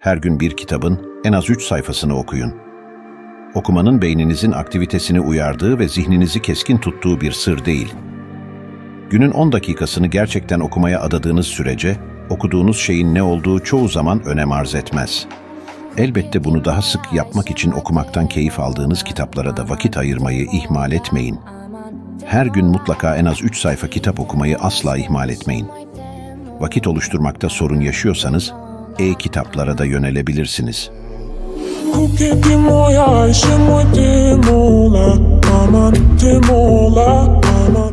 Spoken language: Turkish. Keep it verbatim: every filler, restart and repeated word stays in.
Her gün bir kitabın en az üç sayfasını okuyun. Okumanın beyninizin aktivitesini uyardığı ve zihninizi keskin tuttuğu bir sır değil. Günün on dakikasını gerçekten okumaya adadığınız sürece, okuduğunuz şeyin ne olduğu çoğu zaman önem arz etmez. Elbette bunu daha sık yapmak için okumaktan keyif aldığınız kitaplara da vakit ayırmayı ihmal etmeyin. Her gün mutlaka en az üç sayfa kitap okumayı asla ihmal etmeyin. Vakit oluşturmakta sorun yaşıyorsanız, e-kitaplara da yönelebilirsiniz. Kukepi moja, še moj te mola, aman te mola, aman.